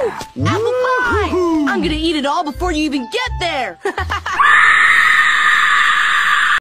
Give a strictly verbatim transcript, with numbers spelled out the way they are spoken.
Apple pie! I'm gonna eat it all before you even get there!